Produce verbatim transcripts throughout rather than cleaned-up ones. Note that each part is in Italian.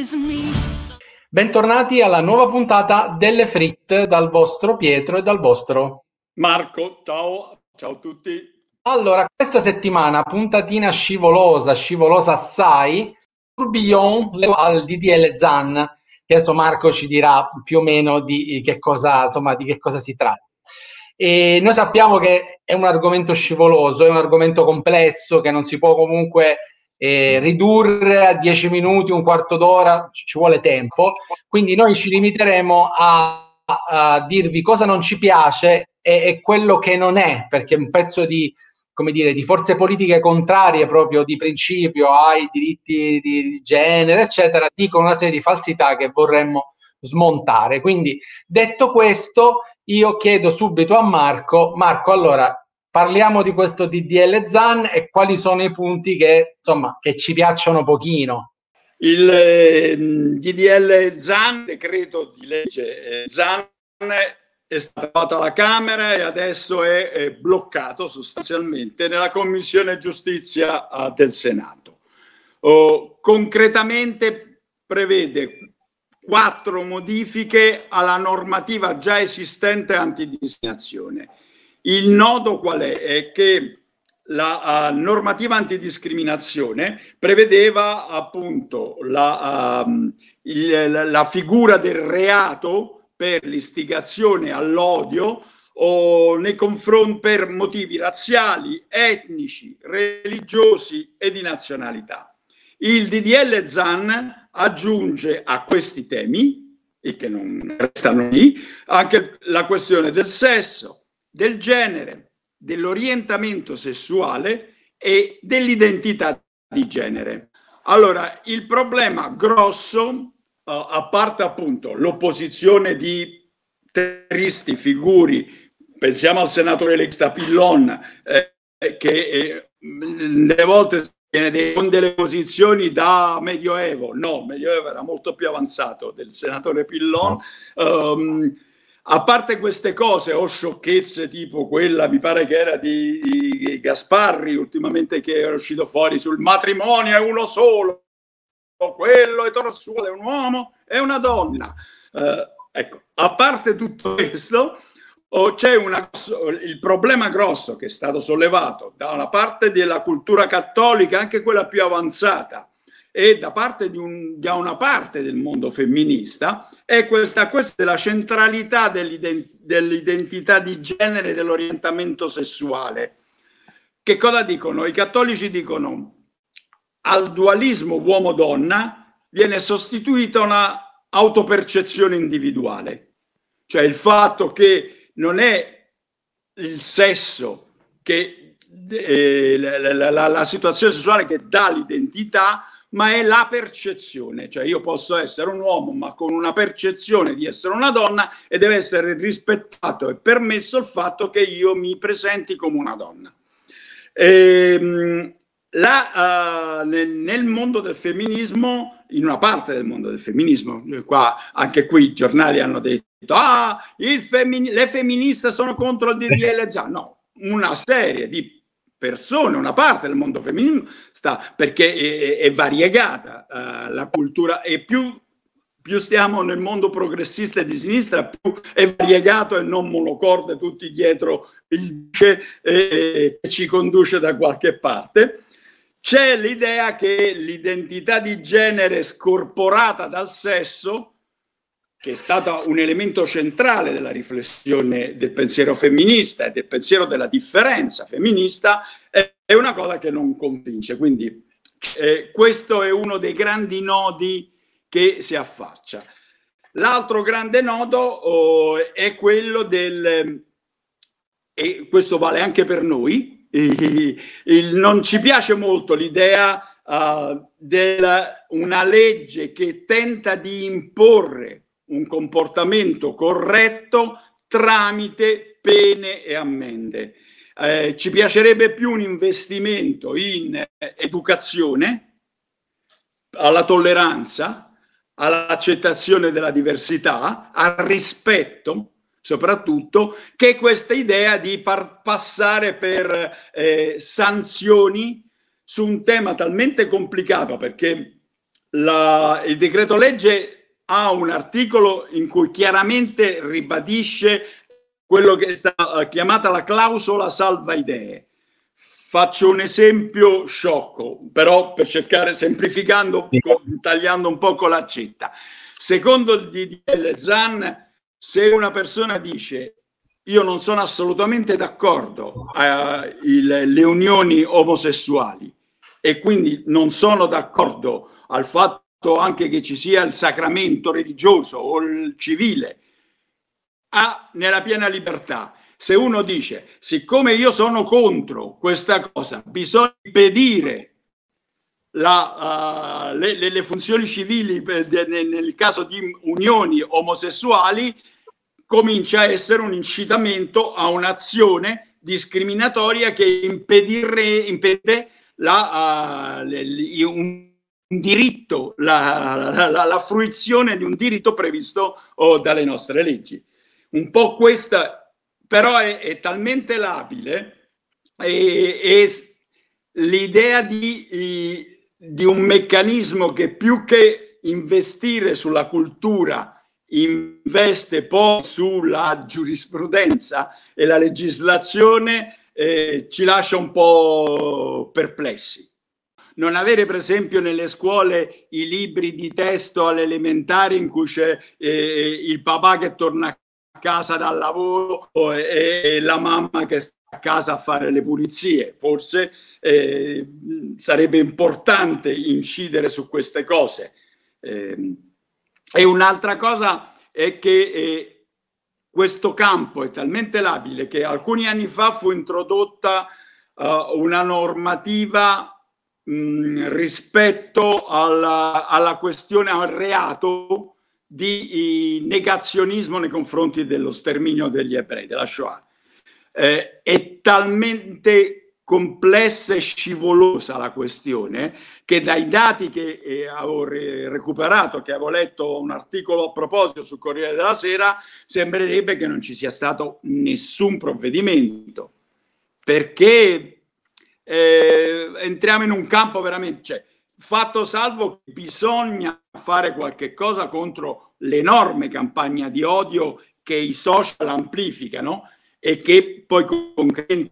Bentornati alla nuova puntata delle Frit dal vostro Pietro e dal vostro Marco. Ciao, ciao a tutti. Allora, questa settimana puntatina scivolosa, scivolosa assai, tourbillon al D D L Zan, che adesso Marco ci dirà più o meno di che cosa, insomma, di che cosa si tratta. E noi sappiamo che è un argomento scivoloso, è un argomento complesso che non si può comunque eh, ridurre a dieci minuti, un quarto d'ora, ci vuole tempo, quindi noi ci limiteremo a, a dirvi cosa non ci piace e, e quello che non è, perché un pezzo di, come dire, di forze politiche contrarie proprio di principio ai diritti di, di genere, eccetera, dicono una serie di falsità che vorremmo smontare. Quindi, detto questo, io chiedo subito a Marco, Marco, allora, parliamo di questo D D L Zan e quali sono i punti che, insomma, che ci piacciono pochino. Il eh, D D L Zan, decreto di legge eh, Zan, è stato approvato alla Camera e adesso è, è bloccato sostanzialmente nella Commissione Giustizia eh, del Senato. Oh, concretamente prevede quattro modifiche alla normativa già esistente antidiscriminazione. Il nodo qual è? È che la uh, normativa antidiscriminazione prevedeva appunto la, uh, il, la, la figura del reato per l'istigazione all'odio o nei confronti per motivi razziali, etnici, religiosi e di nazionalità. Il D D L Zan aggiunge a questi temi, e che non restano lì, anche la questione del sesso, del genere, dell'orientamento sessuale e dell'identità di genere. Allora, il problema grosso, uh, a parte appunto l'opposizione di terroristi, figuri, pensiamo al senatore Lex Pillon, eh, che eh, delle volte con delle posizioni da medioevo, no, medioevo era molto più avanzato del senatore Pillon. No. Um, a parte queste cose o sciocchezze tipo quella, mi pare che era di, di Gasparri ultimamente, che era uscito fuori sul matrimonio è uno solo, quello eterosessuale è un uomo e una donna. Uh, ecco, a parte tutto questo, o c'è una, il problema grosso che è stato sollevato da una parte della cultura cattolica, anche quella più avanzata, e da parte di, un, di una parte del mondo femminista, è questa, questa è la centralità dell'identità di genere e dell'orientamento sessuale. Che cosa dicono? I cattolici dicono al dualismo uomo-donna viene sostituita una autopercezione individuale, cioè il fatto che non è il sesso che eh, la, la, la, la situazione sessuale che dà l'identità, ma è la percezione, cioè io posso essere un uomo ma con una percezione di essere una donna e deve essere rispettato e permesso il fatto che io mi presenti come una donna. Ehm, la, uh, nel, nel mondo del femminismo, in una parte del mondo del femminismo, qua, anche qui i giornali hanno detto ah, il femmin- le femministe sono contro il D D L Zan. No, una serie di persone, una parte del mondo femminile sta, perché è, è variegata uh, la cultura, e più, più stiamo nel mondo progressista e di sinistra, più è variegato e non monocorde tutti dietro il che eh, ci conduce da qualche parte. C'è l'idea che l'identità di genere scorporata dal sesso, che è stata un elemento centrale della riflessione del pensiero femminista e del pensiero della differenza femminista, è una cosa che non convince. Quindi eh, questo è uno dei grandi nodi che si affaccia. L'altro grande nodo oh, è quello del, e questo vale anche per noi, il, il, non ci piace molto l'idea uh, di una legge che tenta di imporre un comportamento corretto tramite pene e ammende. Eh, ci piacerebbe più un investimento in eh, educazione, alla tolleranza, all'accettazione della diversità, al rispetto soprattutto, che questa idea di par- passare per eh, sanzioni su un tema talmente complicato, perché la, il decreto legge ha un articolo in cui chiaramente ribadisce quello che è stata chiamata la clausola salva idee. Faccio un esempio sciocco, però per cercare, semplificando, tagliando un po' con l'accetta. Secondo il D D L Zan, se una persona dice io non sono assolutamente d'accordo alle unioni omosessuali e quindi non sono d'accordo al fatto anche che ci sia il sacramento religioso o il civile, ha nella piena libertà. Se uno dice, siccome io sono contro questa cosa, bisogna impedire la, uh, le, le funzioni civili nel caso di unioni omosessuali, comincia a essere un incitamento a un'azione discriminatoria che impedire, impede la, uh, le, un, un diritto, la, la, la, la fruizione di un diritto previsto oh, dalle nostre leggi. Un po' questa però è, è talmente labile e, e l'idea di, di un meccanismo che più che investire sulla cultura investe poi sulla giurisprudenza e la legislazione eh, ci lascia un po' perplessi. Non avere per esempio nelle scuole i libri di testo alle elementari in cui c'è eh, il papà che torna a casa dal lavoro e, e la mamma che sta a casa a fare le pulizie. Forse eh, sarebbe importante incidere su queste cose. Eh, e un'altra cosa è che eh, questo campo è talmente labile che alcuni anni fa fu introdotta uh, una normativa mh, rispetto alla, alla questione, al reato di negazionismo nei confronti dello sterminio degli ebrei, della Shoah. Eh, è talmente complessa e scivolosa la questione che dai dati che eh, avevo recuperato, che avevo letto un articolo a proposito sul Corriere della Sera, sembrerebbe che non ci sia stato nessun provvedimento, perché eh, entriamo in un campo veramente... Cioè, fatto salvo che bisogna fare qualche cosa contro l'enorme campagna di odio che i social amplificano e che poi con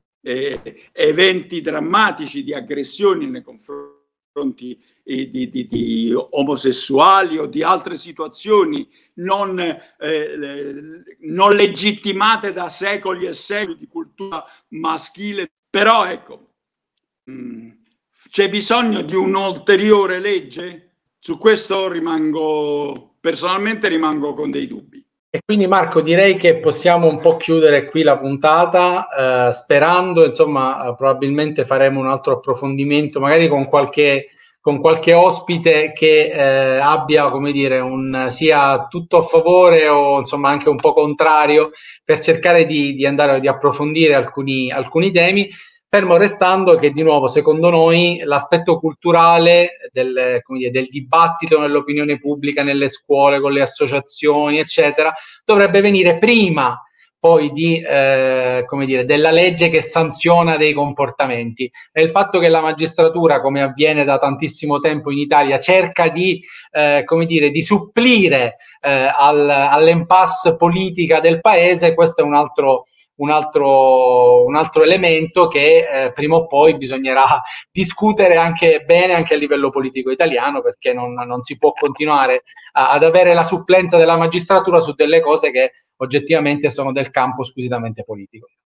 eh, eventi drammatici di aggressioni nei confronti eh, di, di, di omosessuali o di altre situazioni non, eh, non legittimate da secoli e secoli di cultura maschile. Però ecco, mh, c'è bisogno di un'ulteriore legge? Su questo rimango, personalmente rimango con dei dubbi. E quindi Marco, direi che possiamo un po' chiudere qui la puntata, eh, sperando, insomma, eh, probabilmente faremo un altro approfondimento, magari con qualche, con qualche ospite che eh, abbia, come dire, un, sia tutto a favore o insomma anche un po' contrario, per cercare di, di andare di approfondire alcuni, alcuni temi. Fermo restando che, di nuovo, secondo noi l'aspetto culturale del, come dire, del dibattito nell'opinione pubblica, nelle scuole, con le associazioni, eccetera, dovrebbe venire prima poi di, eh, come dire, della legge che sanziona dei comportamenti. E il fatto che la magistratura, come avviene da tantissimo tempo in Italia, cerca di, eh, come dire, di supplire eh, al, all'impasse politica del paese, questo è un altro... Un altro, un altro elemento che eh, prima o poi bisognerà discutere anche bene anche a livello politico italiano, perché non, non si può continuare a, ad avere la supplenza della magistratura su delle cose che oggettivamente sono del campo squisitamente politico.